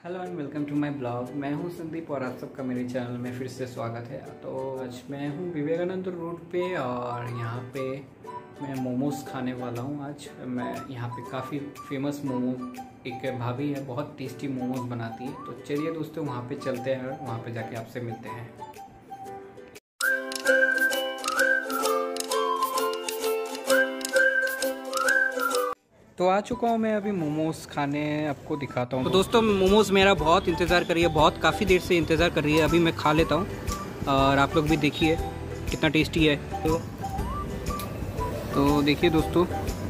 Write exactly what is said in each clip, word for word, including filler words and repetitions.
Hello and welcome to my blog. मैं हूं संदीप और आप सबका मेरे चैनल में फिर से स्वागत है। तो आज मैं हूं विवेकानंद रोड पे और यहां पे मैं मोमोज़ खाने वाला हूं। आज मैं यहां पे काफ़ी फेमस मोमो एक भाभी है, बहुत टेस्टी मोमोज़ बनाती है। तो चलिए दोस्तों वहां पे चलते हैं और वहाँ पे जाके आपसे मिलते हैं। तो आ चुका हूँ मैं अभी मोमोज़ खाने, आपको दिखाता हूँ। तो दोस्तों मोमोज़ मेरा बहुत इंतज़ार कर रही है, बहुत काफ़ी देर से इंतज़ार कर रही है। अभी मैं खा लेता हूँ और आप लोग भी देखिए कितना टेस्टी है। तो तो देखिए दोस्तों,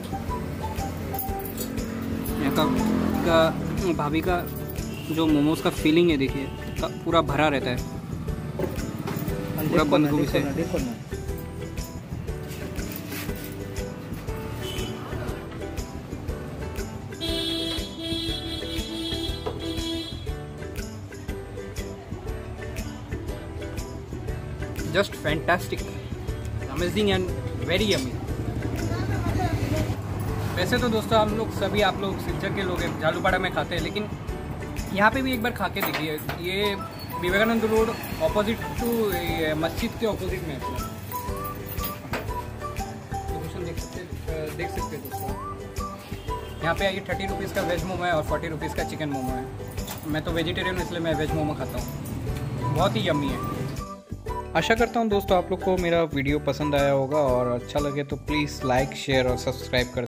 यहाँ का, का भाभी का जो मोमोज़ का फीलिंग है देखिए, पूरा भरा रहता है पूरा बंद गोभी से। Just fantastic, amazing and very yummy. वैसे तो दोस्तों हम लोग सभी आप लोग सिलचर के लोग हैं, झालूपाड़ा में खाते हैं, लेकिन यहाँ पे भी एक बार खा के देखिए। ये विवेकानंद रोड ऑपोजिट टू मस्जिद के ऑपोजिट में है। लोकेशन देख सकते देख सकते हैं दोस्तों। यहाँ पे आइए, थर्टी रुपीज़ का वेज मोमो है और फोर्टी रुपीज़ का चिकन मोमो है। मैं तो वेजिटेरियन हूँ इसलिए मैं वेज मोमो खाता हूँ। बहुत ही यम्मी है। आशा करता हूँ दोस्तों आप लोग को मेरा वीडियो पसंद आया होगा और अच्छा लगे तो प्लीज़ लाइक शेयर और सब्सक्राइब कर